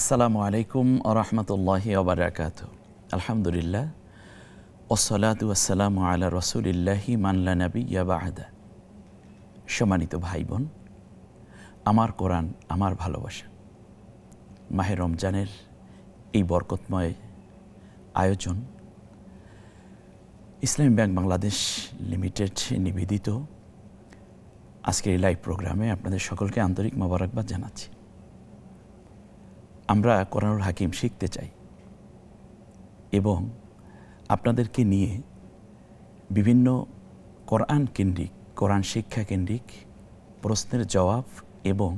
আসসালামু আলাইকুম ওয়া রাহমাতুল্লাহি ওয়া বারাকাতুহু। আলহামদুলিল্লাহ ওয়াসসালাতু ওয়াসসালামু আলা রাসূলিল্লাহি মান লা নাবিয়্যা বা'দা। সম্মানিত ভাই বোন, আমার কোরআন আমার ভালোবাসা মাহে রমজানের এই বরকতময় আয়োজন ইসলামী ব্যাংক বাংলাদেশ লিমিটেড নিবেদিত আজকের এই লাইভ প্রোগ্রামে আপনাদের সকলকে আন্তরিক মোবারকবাদ জানাচ্ছি। আমরা কোরআনুল হাকিম শিখতে চাই এবং আপনাদেরকে নিয়ে বিভিন্ন কোরআন কেন্দ্রিক, কোরআন শিক্ষা কেন্দ্রিক প্রশ্নের জবাব এবং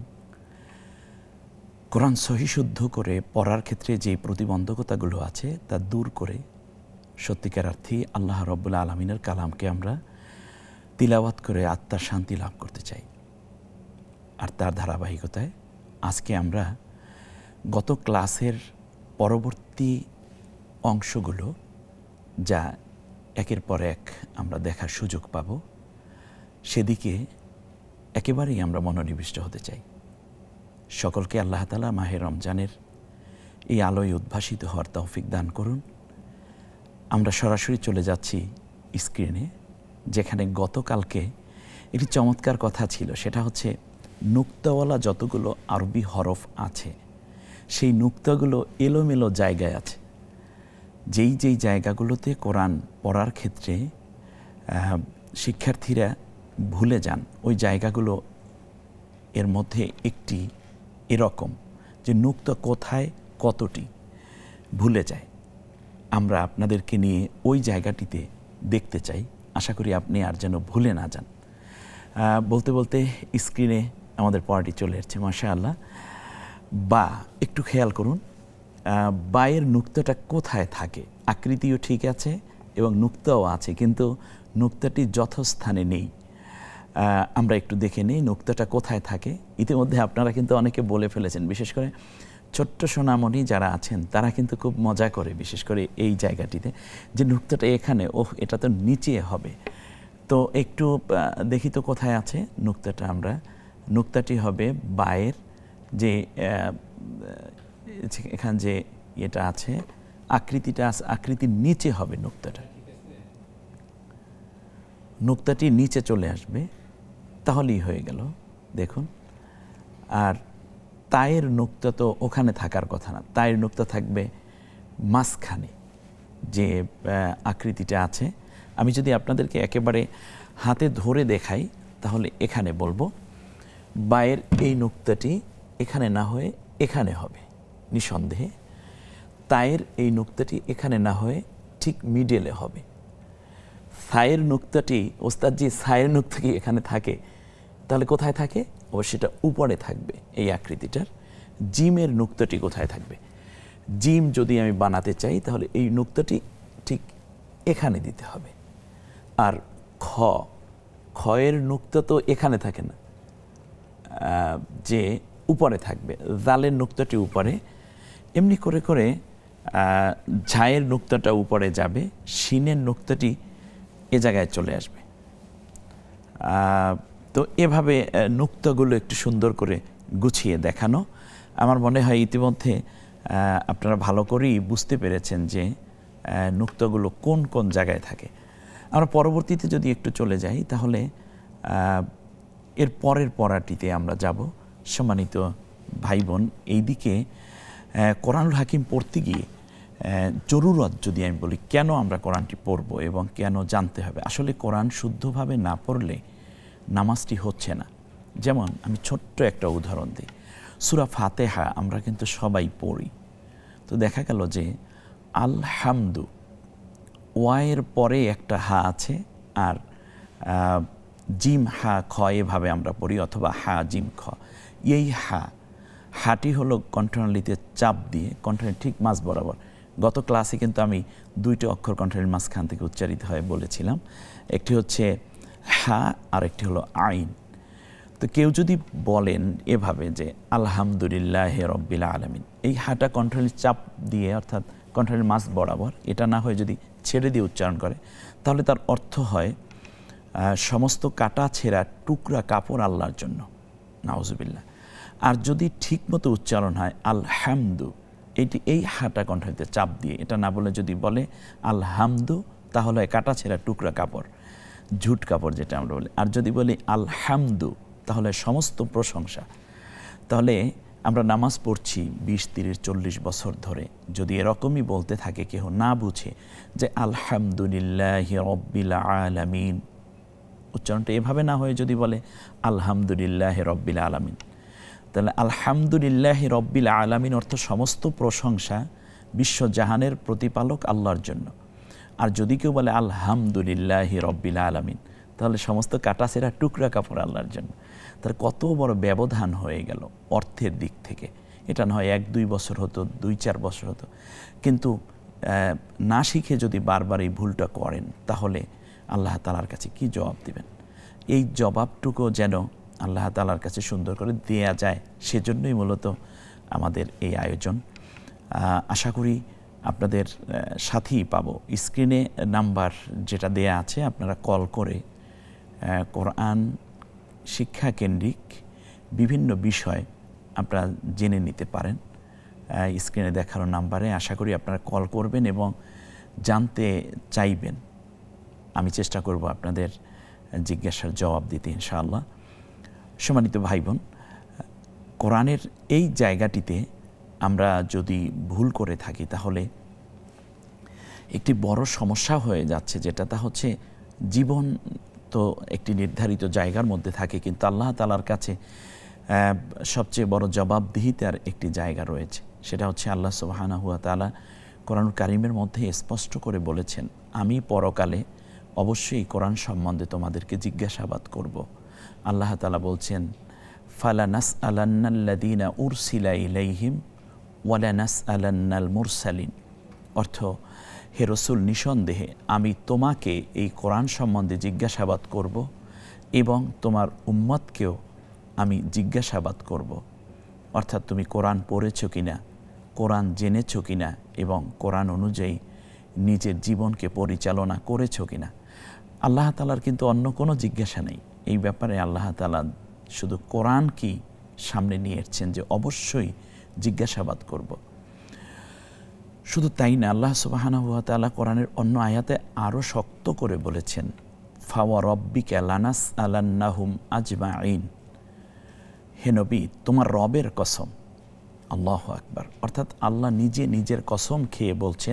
কোরআন সহিশুদ্ধ করে পড়ার ক্ষেত্রে যে প্রতিবন্ধকতাগুলো আছে তা দূর করে সত্যিকারার্থী আল্লাহ রব্বুল আলামিনের কালামকে আমরা তিলাওয়াত করে আত্মার শান্তি লাভ করতে চাই। আর তার ধারাবাহিকতায় আজকে আমরা গত ক্লাসের পরবর্তী অংশগুলো যা একের পর এক আমরা দেখার সুযোগ পাব সেদিকে একেবারেই আমরা মনোনিবিষ্ট হতে চাই। সকলকে আল্লাহ তাআলা মাহে রমজানের এই আলোয় উদ্ভাসিত হওয়ার তৌফিক দান করুন। আমরা সরাসরি চলে যাচ্ছি স্ক্রিনে, যেখানে গতকালকে একটি চমৎকার কথা ছিল, সেটা হচ্ছে নুক্তাওয়ালা যতগুলো আরবি হরফ আছে সেই নুক্তাগুলো এলোমেলো জায়গায় আছে। যেই যেই জায়গাগুলোতে কোরআন পড়ার ক্ষেত্রে শিক্ষার্থীরা ভুলে যান, ওই জায়গাগুলো এর মধ্যে একটি এরকম যে নুক্তা কোথায় কতটি ভুলে যায়। আমরা আপনাদেরকে নিয়ে ওই জায়গাটিতে দেখতে চাই, আশা করি আপনি আর যেন ভুলে না যান। বলতে বলতে স্ক্রিনে আমাদের পড়াটি চলে এসেছে, মাশাআল্লাহ। বা একটু খেয়াল করুন, বায়ের নুক্তাটা কোথায় থাকে। আকৃতিও ঠিক আছে এবং নুক্তাও আছে, কিন্তু নুক্তাটি যথাস্থানে নেই। আমরা একটু দেখে নিই নুক্তাটা কোথায় থাকে। ইতিমধ্যে আপনারা কিন্তু অনেকে বলে ফেলেছেন, বিশেষ করে ছোট্ট সোনামণি যারা আছেন তারা কিন্তু খুব মজা করে, বিশেষ করে এই জায়গাটিতে, যে নুক্তাটা এখানে, এটা তো নিচে হবে। তো একটু দেখি তো কোথায় আছে নুক্তাটা। নুক্তাটি হবে বায়ের যে এখানে যে এটা আছে, আকৃতির নিচে হবে নুক্তাটি নিচে চলে আসবে, তাহলেই হয়ে গেল। দেখুন, আর তায়ের নুক্তা তো ওখানে থাকার কথা না, তায়ের নুক্তা থাকবে মাঝখানে যে আকৃতিটা আছে। আমি যদি আপনাদেরকে একেবারে হাতে ধরে দেখাই তাহলে এখানে বলবো বায়ের এই নুক্তাটি এখানে না হয়ে এখানে হবে নিঃসন্দেহে। তায়ের এই নুক্তাটি এখানে না হয়ে ঠিক মিডলে হবে। সায়ের নুক্তাটি, ওস্তাদ জি সায়ের নুক্তা কি এখানে থাকে? তাহলে কোথায় থাকে? সেটা উপরে থাকবে এই আকৃতিটার। জিমের নুক্তাটি কোথায় থাকবে? জিম যদি আমি বানাতে চাই তাহলে এই নুক্তাটি ঠিক এখানে দিতে হবে। আর খয়ের নুক্তা তো এখানে থাকে না, যে উপরে থাকবে। জালের নুক্তাটি উপরে, এমনি করে করে ঝায়ের নুক্তাটা উপরে যাবে, শিনের নুক্তাটি এ জায়গায় চলে আসবে। তো এভাবে নুক্তাগুলো একটু সুন্দর করে গুছিয়ে দেখানো। আমার মনে হয় ইতিমধ্যে আপনারা ভালো করেই বুঝতে পেরেছেন যে নুক্তাগুলো কোন কোন জায়গায় থাকে। আমরা পরবর্তীতে যদি একটু চলে যাই তাহলে এর পরের পড়াটিতে আমরা যাব। সম্মানিত ভাই বোন, এইদিকে কোরআনুল হাকিম পড়তে গিয়ে জরুরত যদি আমি বলি, কেন আমরা কোরআনটি পড়ব এবং কেন জানতে হবে। আসলে কোরআন শুদ্ধভাবে না পড়লে নামাজটি হচ্ছে না। যেমন আমি ছোট্ট একটা উদাহরণ দিই, সূরা ফাতিহা আমরা কিন্তু সবাই পড়ি। তো দেখা গেল যে আলহামদু, ওয়ায়ের পরে একটা হা আছে, আর জিম হা খ এভাবে আমরা পড়ি, অথবা হা জিম খ। এই হাটি হলো কণ্ঠনালীতে চাপ দিয়ে কণ্ঠনালীর ঠিক মাঝ বরাবর। গত ক্লাসে কিন্তু আমি দুইটি অক্ষর কণ্ঠনালীর মাঝখান থেকে উচ্চারিত হয় বলেছিলাম, একটি হচ্ছে হা আর একটি হলো আইন। তো কেউ যদি বলেন এভাবে যে আলহামদুলিল্লাহ রব্বিল আলামিন, এই হাটা কণ্ঠনালীর চাপ দিয়ে অর্থাৎ কণ্ঠনালীর মাঝ বরাবর, এটা না হয় যদি ছেড়ে দিয়ে উচ্চারণ করে তাহলে তার অর্থ হয় সমস্ত কাটা ছেঁড়া টুকরা কাপড় আল্লাহর জন্য, নাউজুবিল্লাহ। আর যদি ঠিকমতো উচ্চারণ হয় আলহামদু, এই হাটা কণ্ঠতে চাপ দিয়ে, এটা না বলে যদি বলে আলহামদু, তাহলে কাটা ছেঁড়া টুকরা কাপড়, ঝুট কাপড় যেটা আমরা বলি। আর যদি বলি আলহামদু, তাহলে সমস্ত প্রশংসা। তাহলে আমরা নামাজ পড়ছি 20, 30, 40 বছর ধরে, যদি এরকমই বলতে থাকে কেউ না বুঝে যে আলহামদুলিল্লাহি রব্বিল আলামিন, উচ্চারণটা এভাবে না হয়ে যদি বলে আলহামদুলিল্লাহি রব্বিল আলামিন, তাহলে আলহামদুলিল্লাহি রব্বিল আলামিন অর্থ সমস্ত প্রশংসা বিশ্বজাহানের প্রতিপালক আল্লাহর জন্য। আর যদি কেউ বলে আলহামদুলিল্লাহি রব্বিল আলামিন, তাহলে সমস্ত কাটাছেঁড়া টুকরা কাপড় আল্লাহর জন্য। তার কত বড় ব্যবধান হয়ে গেল অর্থের দিক থেকে। এটা নয় 1-2 বছর হতো, 2-4 বছর হতো, কিন্তু না শিখে যদি বারবার এই ভুলটা করেন, তাহলে আল্লাহ তাআলার কাছে কি জবাব দিবেন? এই জবাবটুকু যেন আল্লাহ তাআলার কাছে সুন্দর করে দেয়া যায়, সেজন্যই মূলত আমাদের এই আয়োজন। আশা করি আপনাদের সাথেই পাবো। স্ক্রিনে নাম্বার যেটা দেয়া আছে, আপনারা কল করে কোরআন শিক্ষা কেন্দ্রিক বিভিন্ন বিষয় আপনারা জেনে নিতে পারেন। স্ক্রিনে দেখানো নাম্বারে আশা করি আপনারা কল করবেন এবং জানতে চাইবেন। আমি চেষ্টা করব আপনাদের জিজ্ঞাসার জবাব দিতে ইনশাআল্লাহ। সম্মানিত ভাই বোন, কোরআনের এই জায়গাটিতে আমরা যদি ভুল করে থাকি, তাহলে একটি বড় সমস্যা হয়ে যাচ্ছে, যেটা তা হচ্ছে জীবন তো একটি নির্ধারিত জায়গার মধ্যে থাকে, কিন্তু আল্লাহ তাআলার কাছে সবচেয়ে বড় জবাবদিহিতার একটি জায়গা রয়েছে। সেটা হচ্ছে আল্লাহ সুবহানাহু ওয়া তাআলা কোরআনুল কারীমের মধ্যে স্পষ্ট করে বলেছেন, আমি পরকালে অবশ্যই কোরআন সম্বন্ধে তোমাদেরকে জিজ্ঞাসাবাদ করব। আল্লাহ তাআলা বলছেন, ফালানাসআলান্নাল্লাযীনা উরসিলা ইলাইহিম ওয়ালানাসআলান্নাল মুরসালিন। অর্থ, হে রাসূল, নিঃসন্দেহে আমি তোমাকে এই কোরআন সম্বন্ধে জিজ্ঞাসাবাদ করব এবং তোমার উম্মতকেও আমি জিজ্ঞাসাবাদ করব। অর্থাৎ তুমি কোরআন পড়েছো কিনা, কোরআন জেনেছো কিনা এবং কোরআন অনুযায়ী নিজের জীবনকে পরিচালনা করেছো কিনা। আল্লাহ তাআলার কিন্তু অন্য কোনো জিজ্ঞাসা নেই এই ব্যাপারে। আল্লাহ তাআলা শুধু কোরআন কি সামনে নিয়ে এসেছেন যে অবশ্যই জিজ্ঞাসাবাদ করব। শুধু তাই না, আল্লাহ সুবহানাহু ওয়া তাআলা কোরআনের অন্য আয়াতে আরও শক্ত করে বলেছেন, ফাওয়া রব্বিকা লানাসআলান্নাহুম আজমাইন। হে নবী, তোমার রবের কসম। আল্লাহু আকবার। অর্থাৎ আল্লাহ নিজে নিজের কসম খেয়ে বলছেন,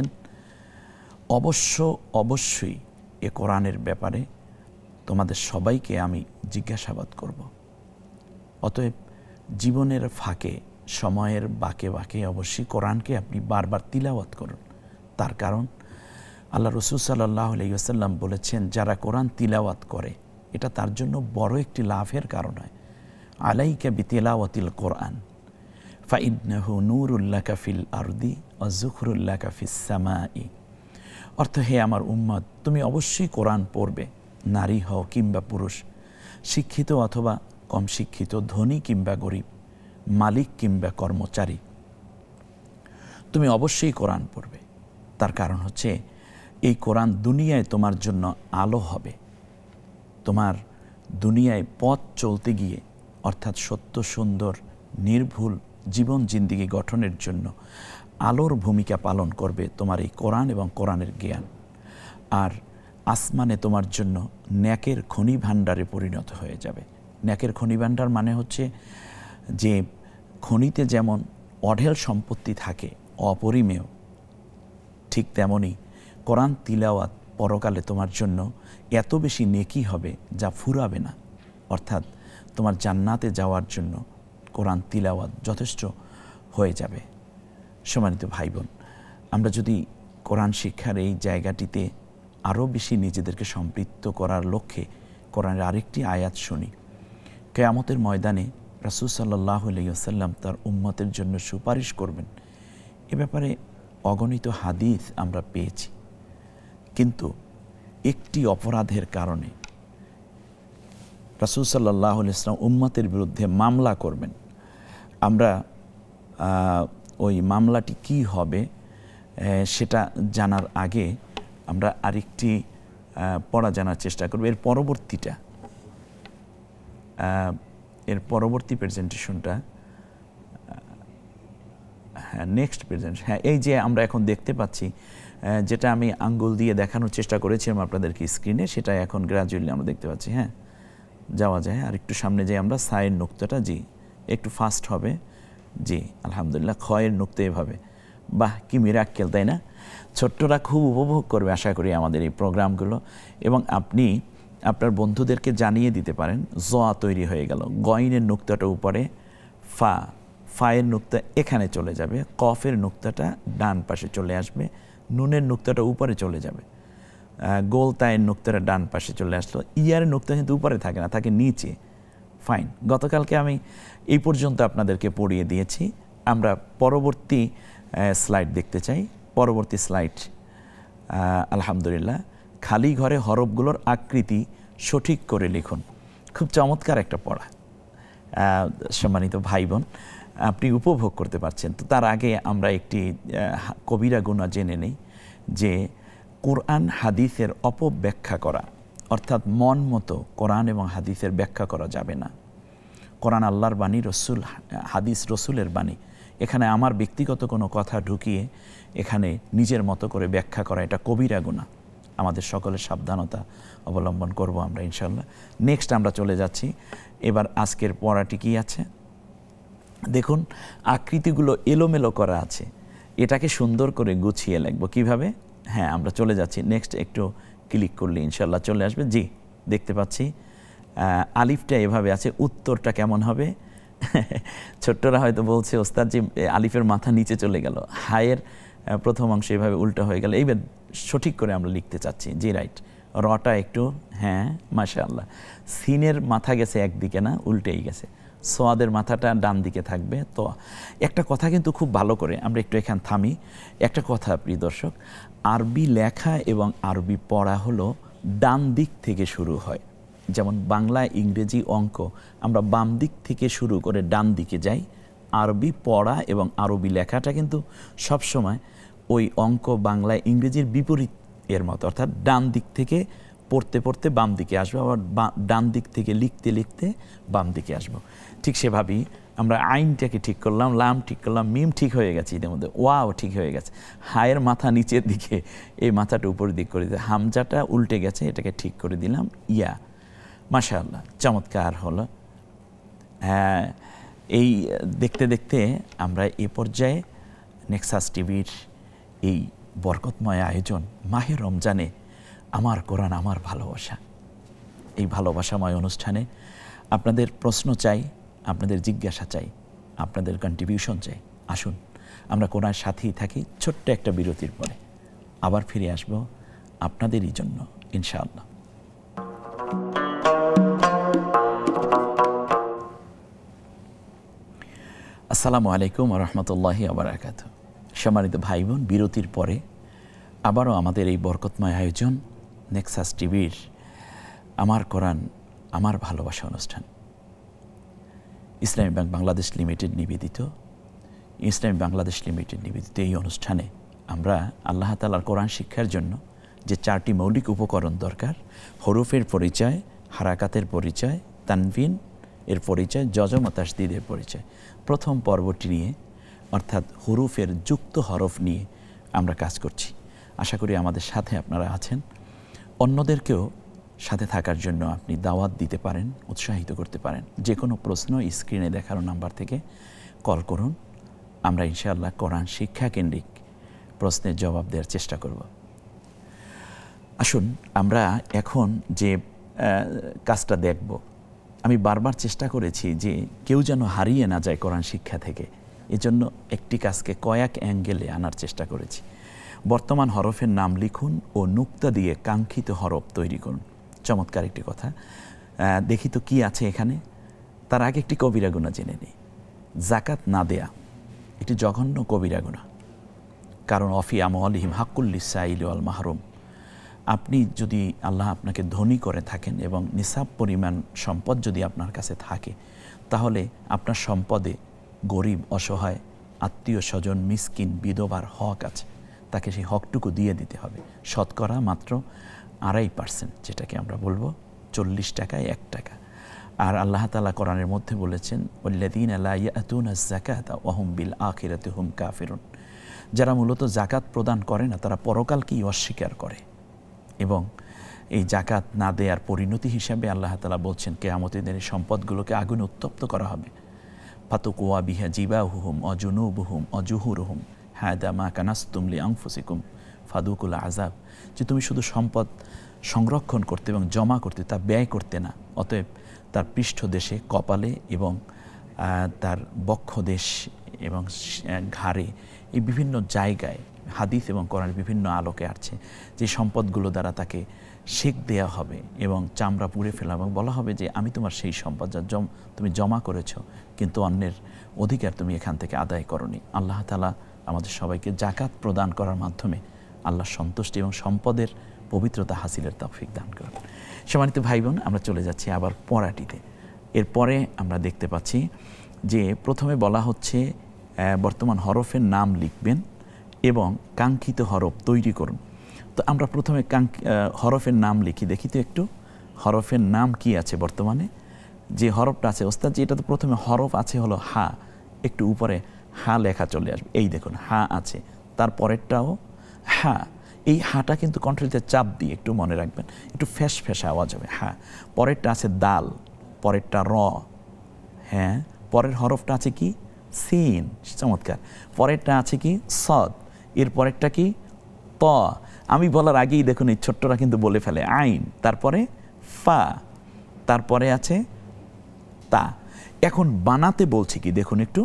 অবশ্যই এ কোরআনের ব্যাপারে তোমাদের সবাইকে আমি জিজ্ঞাসাবাদ করব। অতএব জীবনের ফাঁকে, সময়ের বাঁকে বাঁকে অবশ্যই কোরআনকে আপনি বারবার তিলাওয়াত করুন। তার কারণ আল্লাহ রাসূল সাল্লাল্লাহু আলাইহি ওয়াসাল্লাম বলেছেন, যারা কোরআন তিলাওয়াত করে এটা তার জন্য বড় একটি লাভের কারণ হয়। আলাইকা বিতিলাওয়াতিল কোরআন ফাইন্নাহু নূরুল লাকা ফিল আরদি ওয়া যুখরুল লাকা ফিস সামাই। অর্থ, হে আমার উম্মত, তুমি অবশ্যই কোরআন পড়বে, নারী হও কিংবা পুরুষ, শিক্ষিত অথবা কম শিক্ষিত, ধনী কিংবা গরিব, মালিক কিংবা কর্মচারী, তুমি অবশ্যই কোরআন পড়বে। তার কারণ হচ্ছে এই কোরআন দুনিয়ায় তোমার জন্য আলো হবে। তোমার দুনিয়ায় পথ চলতে গিয়ে, অর্থাৎ সত্য, সুন্দর, নির্ভুল জীবন জিন্দিগি গঠনের জন্য আলোর ভূমিকা পালন করবে তোমার এই কোরআন এবং কোরআনের জ্ঞান। আর আসমানে তোমার জন্য ন্যাকের খনি ভাণ্ডারে পরিণত হয়ে যাবে। ন্যাকের খনি ভাণ্ডার মানে হচ্ছে যে খনিতে যেমন অঢেল সম্পত্তি থাকে, অপরিমেয়, ঠিক তেমনি কোরআন তিলাওয়াত পরকালে তোমার জন্য এত বেশি নেকি হবে যা ফুরাবে না। অর্থাৎ তোমার জান্নাতে যাওয়ার জন্য কোরআন তিলাওয়াত যথেষ্ট হয়ে যাবে। সম্মানিত ভাই বোন, আমরা যদি কোরআন শিক্ষার এই জায়গাটিতে আরও বেশি নিজেদেরকে সম্পৃক্ত করার লক্ষ্যে কোরআনের আরেকটি আয়াত শুনি। কিয়ামতের ময়দানে রাসূল সাল্লাল্লাহু আলাইহি ওয়াসাল্লাম তার উম্মতের জন্য সুপারিশ করবেন, এ ব্যাপারে অগণিত হাদিস আমরা পেয়েছি। কিন্তু একটি অপরাধের কারণে রাসূল সাল্লাল্লাহু আলাইহি ওয়াসাল্লাম উম্মতের বিরুদ্ধে মামলা করবেন। আমরা ওই মামলাটি কি হবে সেটা জানার আগে আমরা আরেকটি পড়া জানার চেষ্টা করব। এর পরবর্তী প্রেজেন্টেশনটা হ্যাঁ, নেক্সট প্রেজেন্ট। হ্যাঁ, এই যে আমরা এখন দেখতে পাচ্ছি, যেটা আমি আঙ্গুল দিয়ে দেখানোর চেষ্টা করেছিলাম আপনাদেরকে স্ক্রিনে, সেটা এখন গ্র্যাজুয়ালি আমরা দেখতে পাচ্ছি। হ্যাঁ, যাওয়া যায় আর একটু সামনে যাই আমরা। সায়ের নুক্তাটা, জি একটু ফাস্ট হবে, জি আলহামদুলিল্লাহ। খয়ের নুক্তা এভাবে, বাহ কি মিরাক্কেল, তাই না? ছোট্টরা খুব উপভোগ করবে আশা করি আমাদের এই প্রোগ্রামগুলো। এবং আপনি আপনার বন্ধুদেরকে জানিয়ে দিতে পারেন, জোয়া তৈরি হয়ে গেল, গয়নের নুক্তাটা উপরে, ফায়ের নুক্তা এখানে চলে যাবে, কফের নুক্তাটা ডান পাশে চলে আসবে, নুনের নুক্তাটা উপরে চলে যাবে, গোল তায়ের নুক্তাটা ডান পাশে চলে আসলো। ইয়ারের নুক্তা কিন্তু উপরে থাকে না, থাকে নিচে। ফাইন, গতকালকে আমি এই পর্যন্ত আপনাদেরকে পড়িয়ে দিয়েছি। আমরা পরবর্তী স্লাইড দেখতে চাই। পরবর্তী স্লাইড, আলহামদুলিল্লাহ। খালি ঘরে হরফগুলোর আকৃতি সঠিক করে লিখুন। খুব চমৎকার একটা পড়া, সম্মানিত ভাই বোন, আপনি উপভোগ করতে পারছেন। তো তার আগে আমরা একটি কবিরা গুনাহ জেনে নেই যে কোরআন হাদিসের অপব্যাখ্যা করা, অর্থাৎ মন মতো কোরআন এবং হাদিসের ব্যাখ্যা করা যাবে না। কোরআন আল্লাহর বাণী, রসুল হাদিস রসুলের বাণী। এখানে আমার ব্যক্তিগত কোনো কথা ঢুকিয়ে এখানে নিজের মতো করে ব্যাখ্যা করা, এটা কবিরা গুনাহ। আমাদের সকলের সাবধানতা অবলম্বন করব আমরা ইনশাল্লাহ। নেক্সট আমরা চলে যাচ্ছি। এবার আজকের পড়াটি কি আছে দেখুন। আকৃতিগুলো এলোমেলো করা আছে, এটাকে সুন্দর করে গুছিয়ে লিখব কিভাবে। হ্যাঁ, আমরা চলে যাচ্ছি নেক্সট। একটু ক্লিক করলে ইনশাল্লাহ চলে আসবে। জি, দেখতে পাচ্ছি আলিফটা এভাবে আছে। উত্তরটা কেমন হবে? ছোট্টরা হয়তো বলছে ওস্তাদ জি আলিফের মাথা নিচে চলে গেল, হায়ের প্রথম অংশ এভাবে উল্টো হয়ে গেল। এইবার সঠিক করে আমরা লিখতে চাচ্ছি। জি রাইট, রটা একটু, হ্যাঁ মাশাআল্লাহ। সিনের মাথা গেছে একদিকে না, উল্টেই গেছে। সোয়াদের মাথাটা ডান দিকে থাকবে। তো একটা কথা কিন্তু খুব ভালো করে আমরা একটু এখানে থামি। একটা কথা প্রিয় দর্শক, আরবি লেখা এবং আরবি পড়া হলো ডান দিক থেকে শুরু হয়। যেমন বাংলা, ইংরেজি, অঙ্ক আমরা বাম দিক থেকে শুরু করে ডান দিকে যাই। আরবি পড়া এবং আরবি লেখাটা কিন্তু সবসময় ওই অঙ্ক, বাংলা, ইংরেজির বিপরীত এর মতো, অর্থাৎ ডান দিক থেকে পড়তে পড়তে বাম দিকে আসবো, আবার ডান দিক থেকে লিখতে লিখতে বাম দিকে আসবো। ঠিক সেভাবেই আমরা আইনটাকে ঠিক করলাম, লাম ঠিক করলাম, মিম ঠিক হয়ে গেছে, এদের মধ্যে ওয়াও ঠিক হয়ে গেছে। হায়ের মাথা নিচের দিকে, এই মাথাটা উপরের দিক করে দিতে, হামজাটা উল্টে গেছে, এটাকে ঠিক করে দিলাম। ইয়া, মাশাআল্লাহ, চমৎকার হলো। হ্যাঁ, এই দেখতে দেখতে আমরা এ পর্যায়ে নেক্সাস টিভির এই বরকতময় আয়োজন মাহে রমজানে আমার কোরআন আমার ভালোবাসা, এই ভালোবাসাময় অনুষ্ঠানে আপনাদের প্রশ্ন চাই, আপনাদের জিজ্ঞাসা চাই, আপনাদের কন্ট্রিবিউশন চাই। আসুন আমরা কোরআনের সাথেই থাকি। ছোট্ট একটা বিরতির পরে আবার ফিরে আসব আপনাদেরই জন্য ইনশাআল্লাহ। আসসালামু আলাইকুম ওয়া রাহমাতুল্লাহি ওয়া বারাকাতুহু। সম্মানিত ভাই বোন, বিরতির পরে আবারও আমাদের এই বরকতময় আয়োজন নেক্সাস টিভির আমার কোরআন আমার ভালোবাসা অনুষ্ঠান, ইসলামী ব্যাংক বাংলাদেশ লিমিটেড নিবেদিত, ইসলামী বাংলাদেশ লিমিটেড নিবেদিত এই অনুষ্ঠানে আমরা আল্লাহ তাআলার কোরআন শিক্ষার জন্য যে 4টি মৌলিক উপকরণ দরকার, হরফের পরিচয়, হারাকাতের পরিচয়, তানবিন এর পরিচয়, জজম ও তাসদীদের পরিচয়, প্রথম পর্বটি নিয়ে, অর্থাৎ হরফের যুক্ত হরফ নিয়ে আমরা কাজ করছি। আশা করি আমাদের সাথে আপনারা আছেন। অন্যদেরকেও সাথে থাকার জন্য আপনি দাওয়াত দিতে পারেন, উৎসাহিত করতে পারেন। যে কোনো প্রশ্ন স্ক্রিনে দেখানো নাম্বার থেকে কল করুন। আমরা ইনশাআল্লাহ কোরআন শিক্ষা কেন্দ্রিক প্রশ্নের জবাব দেওয়ার চেষ্টা করব। আসুন আমরা এখন যে কাজটা দেখব, আমি বারবার চেষ্টা করেছি যে কেউ যেন হারিয়ে না যায় কোরআন শিক্ষা থেকে। এজন্য একটি কাজকে কয়েক অ্যাঙ্গেলে আনার চেষ্টা করেছি। বর্তমান হরফের নাম লিখুন ও নুক্তা দিয়ে কাঙ্ক্ষিত হরফ তৈরি করুন। চমৎকার একটি কথা। দেখি তো কি আছে এখানে। তার আগে একটি কবিরা গুনাহ জেনে নিই। জাকাত না দেয়া একটি জঘন্য কবিরা গুনাহ। কারণ অফি আমওয়ালিহিম হাক্কুল লিসাইলি ওয়াল মাহরুম। আপনি যদি আল্লাহ আপনাকে ধনী করে থাকেন এবং নিসাব পরিমাণ সম্পদ যদি আপনার কাছে থাকে, তাহলে আপনার সম্পদে গরিব, অসহায়, আত্মীয় স্বজন, মিসকিন, বিধবার হক আছে, তাকে সেই হকটুকু দিয়ে দিতে হবে। শতকরা মাত্র 2.5%, যেটাকে আমরা বলবো 40 টাকায় 1 টাকা। আর আল্লাহ তাআলা কোরআনের মধ্যে বলেছেন ওয়াল্লাযীনা লা ইয়াতুনা যাকাতা ওয়া হুম বিল আখিরাতি হুম কাফিরুন, যারা মূলত যাকাত প্রদান করে না তারা পরকালকেই অস্বীকার করে। এবং এই যাকাত না দেওয়ার পরিণতি হিসাবে আল্লাহ তাআলা বলছেন কিয়ামতের দিনে সম্পদগুলোকে আগুনে উত্তপ্ত করা হবে। ফাতুকুয়া বিহা জিবাহুহুম ওয়া জুনুবুহুম ওয়া জুহুরুহুম হাদা মা কানাসতুম লিআনফুসিকুম ফাদুকুল আযাব, যে তুমি শুধু সম্পদ সংরক্ষণ করতে এবং জমা করতে, তা ব্যয় করতে না, অতএব তার পৃষ্ঠদেশে, কপালে এবং তার বক্ষদেশ এবং ঘাড়ে, এই বিভিন্ন জায়গায় হাদিস এবং কোরআনের বিভিন্ন আলোকে আসছে যে সম্পদগুলো দ্বারা তাকে শেক দেয়া হবে এবং চামড়া পুড়ে ফেলা এবং বলা হবে যে আমি তোমার সেই সম্পদ যা তুমি জমা করেছো, কিন্তু অন্যের অধিকার তুমি এখান থেকে আদায় করনি। আল্লাহ তাআলা আমাদের সবাইকে যাকাত প্রদান করার মাধ্যমে আল্লাহর সন্তুষ্টি এবং সম্পদের পবিত্রতা হাসিলের তৌফিক দান করেন। সম্মানিত ভাই বোন, আমরা চলে যাচ্ছি আবার পড়াটিতে। এরপরে আমরা দেখতে পাচ্ছি যে প্রথমে বলা হচ্ছে বর্তমান হরফের নাম লিখবেন এবং কাঙ্ক্ষিত হরফ তৈরি করুন। তো আমরা প্রথমে হরফের নাম লিখি, দেখি তো একটু হরফের নাম কি আছে বর্তমানে। যে হরফটা আছে ওস্তাদ, যে এটা তো প্রথমে হরফ আছে হলো হা, একটু উপরে হা লেখা চলে আসবে, এই দেখুন হা আছে, তারপরেরটাও হা। এই হাটা কিন্তু কন্ট্রোলতে চাপ দিয়ে একটু মনে রাখবেন, একটু ফ্যাস ফ্যাসা আওয়াজ হবে হা। পরেরটা আছে দাল, পরেরটা র, হ্যাঁ, পরের হরফটা আছে কি সিন, চমৎকার। পরেরটা আছে কি সদ, এর পরেরটা কি ত। আমি বলার আগেই দেখুন এই ছোট্টরা কিন্তু বলে ফেলে আইন, তারপরে ফা, তারপরে আছে তা। এখন বানাতে বলছি কি দেখুন একটু।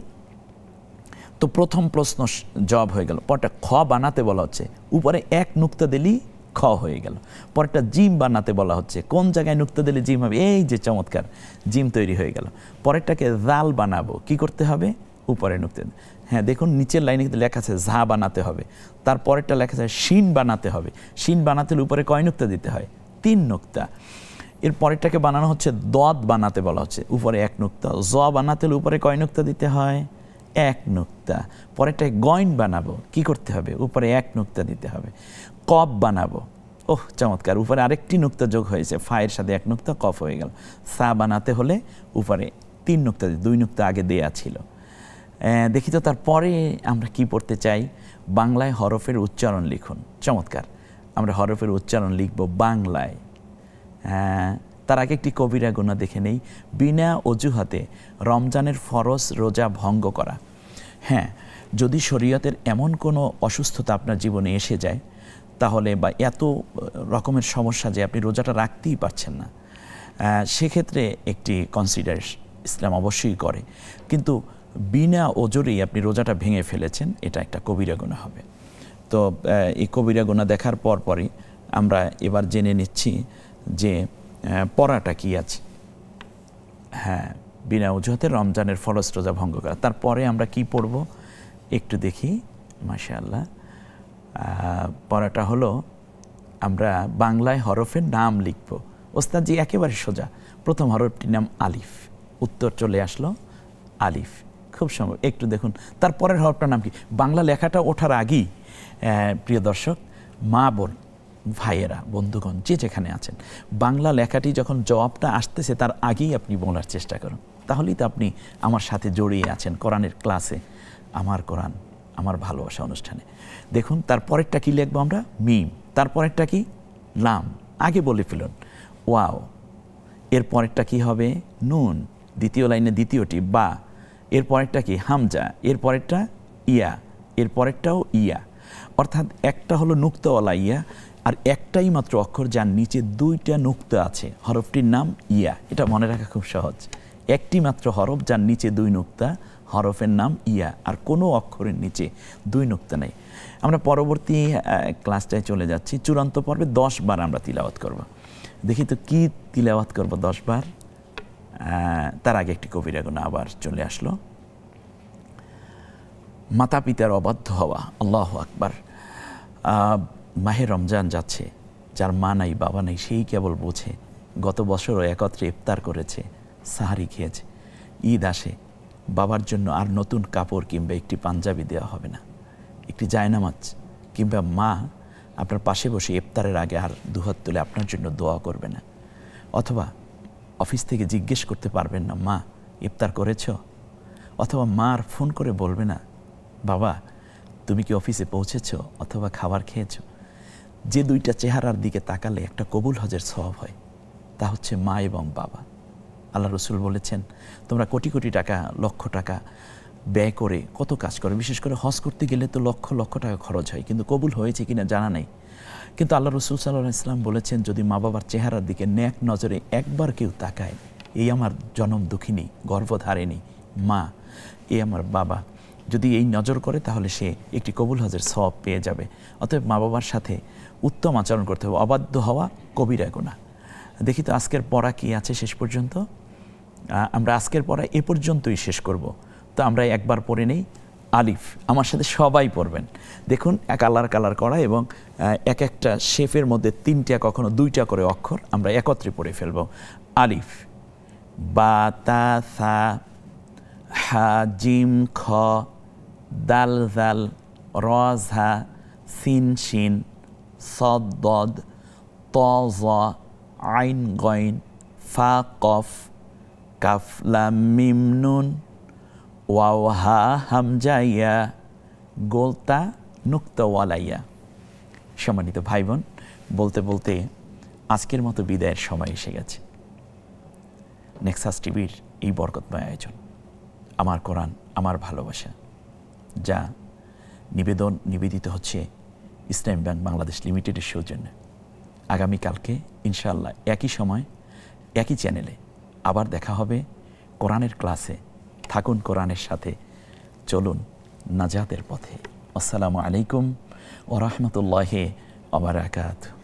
তো প্রথম প্রশ্ন জবাব হয়ে গেল। পরটা খ বানাতে বলা হচ্ছে, উপরে এক নুক্তা দিলেই খ হয়ে গেল। পরটা জিম বানাতে বলা হচ্ছে, কোন জায়গায় নুক্তা দিলে জিম হবে, এই যে চমৎকার জিম তৈরি হয়ে গেল। পরেরটাকে জাল বানাবো, কি করতে হবে, উপরে নুক্তা, হ্যাঁ দেখুন নিচের লাইনে কিন্তু লেখা আছে ঝা বানাতে হবে, তারপরেরটা লেখা আছে শিন বানাতে হবে। শিন বানাতে হলে উপরে কয় নুক্তা দিতে হয়, 3 নুক্তা। এর পরেরটাকে বানানো হচ্ছে দদ বানাতে বলা হচ্ছে, উপরে 1 নুক্তা। জ বানাতে হলে উপরে কয় নুক্তা দিতে হয়, 1 নুক্তা। পরেরটাকে গয়ন বানাবো, কি করতে হবে, উপরে 1 নুক্তা দিতে হবে। কফ বানাবো, ওহ চমৎকার, উপরে আরেকটি নুক্তা যোগ হয়েছে, ফায়ের সাথে 1 নুক্তা, কফ হয়ে গেল। সা বানাতে হলে উপরে 3 নুক্তা, 2 নুক্তা আগে দেয়া ছিল। দেখি তো তারপরে আমরা কি পড়তে চাই, বাংলায় হরফের উচ্চারণ লিখুন। চমৎকার, আমরা হরফের উচ্চারণ লিখব বাংলায়। তার আগে একটি কবিরা গুনাহ দেখে নেই, বিনা অজুহাতে রমজানের ফরজ রোজা ভঙ্গ করা। হ্যাঁ, যদি শরীয়তের এমন কোনো অসুস্থতা আপনার জীবনে এসে যায়, তাহলে বা এত রকমের সমস্যা যে আপনি রোজাটা রাখতেই পারছেন না, সেক্ষেত্রে একটি কনসিডার ইসলাম অবশ্যই করে। কিন্তু বিনা ওজরেই আপনি রোজাটা ভেঙে ফেলেছেন, এটা একটা কবিরা গুনাহ হবে। তো এই কবিরা গুনাহ দেখার পরই আমরা এবার জেনে নিচ্ছি যে পড়াটা কি আছে। হ্যাঁ, বিনা অজুহাতে রমজানের ফরজ রোজা ভঙ্গ করা। তারপরে আমরা কি পড়ব একটু দেখি। মাশাআল্লাহ, পড়াটা হলো আমরা বাংলায় হরফের নাম লিখব। ওস্তাদ জি একেবারে সোজা, প্রথম হরফটির নাম আলিফ, উত্তর চলে আসলো আলিফ, খুব সম্ভব। একটু দেখুন তারপরের হরফটার নাম কি। বাংলা লেখাটা ওঠার আগেই প্রিয় দর্শক, মা বোন, ভাইয়েরা, বন্ধুগণ, যে যেখানে আছেন, বাংলা লেখাটি যখন জবাবটা আসতেছে তার আগেই আপনি বলার চেষ্টা করুন, তাহলেই তো আপনি আমার সাথে জড়িয়ে আছেন কোরআনের ক্লাসে, আমার কোরআন আমার ভালোবাসা অনুষ্ঠানে। দেখুন তারপরেরটা কি লিখবো আমরা, মিম, তারপরেরটা কি লাম, আগে বলে ফেলুন ওয়াও, এর পরেরটা কি হবে নুন, দ্বিতীয় লাইনে দ্বিতীয়টি বা, এর পরেরটা কি হামজা, এর পরেরটা ইয়া, এর পরেরটাও ইয়া। অর্থাৎ একটা হলো নুক্তাওয়ালা ইয়া, আর একটাই মাত্র অক্ষর যার নিচে 2টা নুক্তা আছে, হরফটির নাম ইয়া। এটা মনে রাখা খুব সহজ, একটি মাত্র হরফ যার নিচে 2 নুক্তা, হরফের নাম ইয়া, আর কোনো অক্ষরের নিচে 2 নুক্তা নেই। আমরা পরবর্তী ক্লাসটায় চলে যাচ্ছি, চূড়ান্ত পর্বে 10 বার আমরা তিলাওয়াত করব। দেখি তো কি তিলাওয়াত করব 10 বার। তার আগে একটি কবিরা গুনাহ আবার চলে আসলো, মাতা পিতার অবাধ্য হওয়া। আল্লাহু আকবার। মাহে রমজান যাচ্ছে, যার মা নাই বাবা নাই সেই কেবল বোঝে, গত বছরও একত্রে ইফতার করেছে, সাহারি খেয়েছে, ঈদ আসে, বাবার জন্য আর নতুন কাপড় কিংবা একটি পাঞ্জাবি দেওয়া হবে না, একটি জায়নামাজ কিংবা মা আপনার পাশে বসে ইফতারের আগে আর দুহাত তুলে আপনার জন্য দোয়া করবে না, অথবা অফিস থেকে জিজ্ঞেস করতে পারবেন না, মা ইফতার করেছ? অথবা মার ফোন করে বলবে না, বাবা তুমি কি অফিসে পৌঁছেছ অথবা খাবার খেয়েছ? যে দুইটা চেহারার দিকে তাকালে একটা কবুল হজের সওয়াব হয়, তা হচ্ছে মা এবং বাবা। আল্লাহ রসুল বলেছেন, তোমরা কোটি কোটি টাকা, লক্ষ টাকা ব্যয় করে কত কাজ করো, বিশেষ করে হজ করতে গেলে তো লক্ষ লক্ষ টাকা খরচ হয়, কিন্তু কবুল হয়েছে কিনা জানা নেই। কিন্তু আল্লাহ রসুল সাল্লাল্লাহু আলাইহি ওয়াসাল্লাম বলেছেন, যদি মা বাবার চেহারার দিকে নেক নজরে একবার কেউ তাকায়, এই আমার জনম দুঃখিনী গর্ভধারিণী মা, এই আমার বাবা, যদি এই নজর করে তাহলে সে একটি কবুল হজের সওয়াব পেয়ে যাবে। অতএব মা বাবার সাথে উত্তম আচরণ করতে হবে, অবাধ্য হওয়া কবিরা গুনাহ। দেখি তো আজকের পড়া কি আছে শেষ পর্যন্ত। আমরা আজকের পড়া এ পর্যন্তই শেষ করব। তো আমরা একবার পড়ে নেই আলিফ, আমার সাথে সবাই পড়বেন। দেখুন কালার কালার করা এবং এক একটা শেফের মধ্যে 3টা কখনো 2টা করে অক্ষর আমরা একত্রে পড়ে ফেলব। আলিফ, বা তা সা, হা জিম খ, দাল জাল, র ঝা, সিন শিন, সদ দদ, ত জ, আইন গইন, ফা কফ, কাফ লাম মিম নুন, ওয়াও হা হামজা ইয়া, গোলতা নুক্তা ওয়ালাইয়া। সম্মানিত ভাই বোন, বলতে বলতে আজকের মতো বিদায়ের সময় এসে গেছে। নেক্সাস টিভির এই বরকতময় আয়োজন আমার কোরআন আমার ভালোবাসা, যা নিবেদিত হচ্ছে ইসলামী ব্যাংক বাংলাদেশ লিমিটেডের সৌজন্যে। আগামীকালকে ইনশাআল্লাহ একই সময় একই চ্যানেলে আবার দেখা হবে কোরআনের ক্লাসে। থাকুন কোরআনের সাথে, চলুন নাজাতের পথে। আসসালামু আলাইকুম ওয়া রাহমাতুল্লাহি ওয়া বারাকাতুহু।